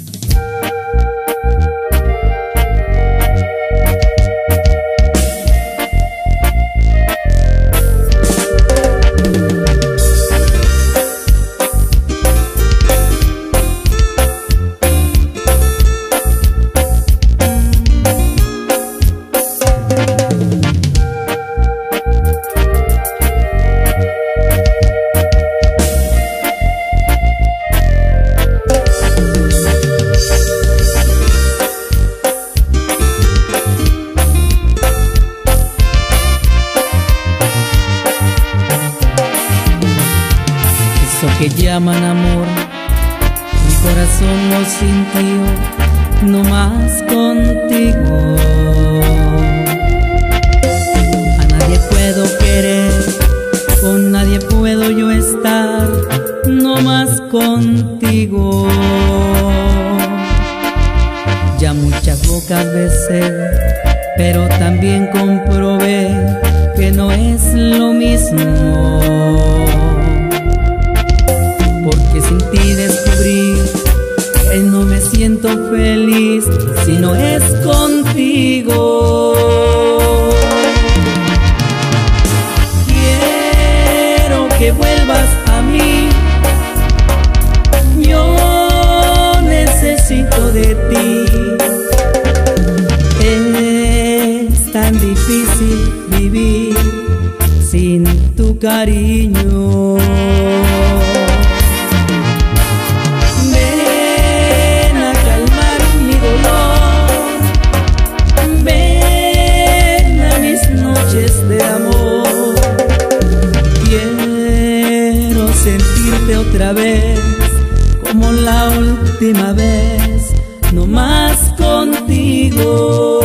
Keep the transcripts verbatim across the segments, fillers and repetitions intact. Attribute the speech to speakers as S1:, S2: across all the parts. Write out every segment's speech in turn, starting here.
S1: Que llaman amor, mi corazón lo sintió no más contigo. A nadie puedo querer, con nadie puedo yo estar, no más contigo. Ya muchas bocas besé, pero también comprobé que no es lo mismo. Porque sin ti descubrí que no me siento feliz si no es contigo. Quiero que vuelvas a mí, yo necesito de ti. Es tan difícil vivir sin tu cariño. De amor, quiero sentirte otra vez como la última vez, no más contigo.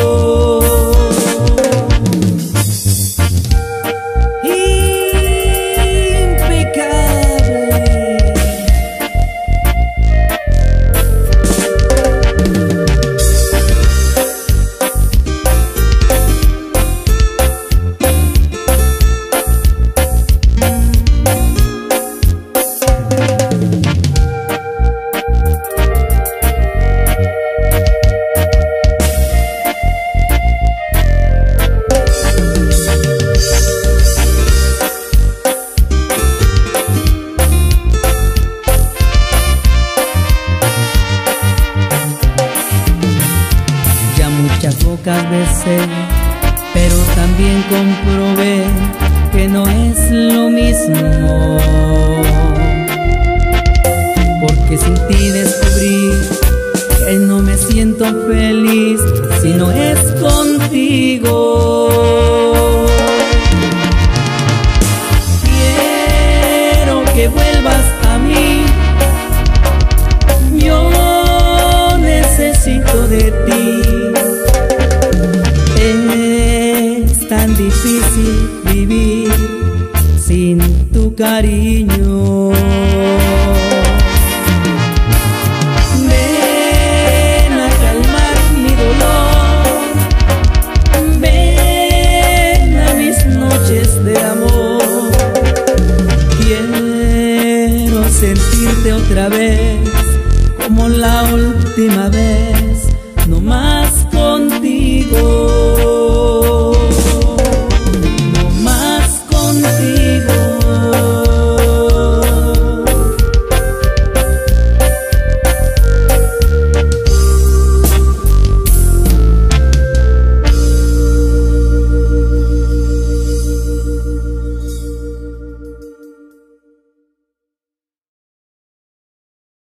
S1: Muchas bocas besé, pero también comprobé que no es lo mismo. Porque sin ti descubrí que no me siento feliz si no es contigo. Quiero que vuelvas a mí, yo necesito de ti. Es tan difícil vivir sin tu cariño. Ven a calmar mi dolor, ven a mis noches de amor. Quiero sentirte otra vez como la última vez, no más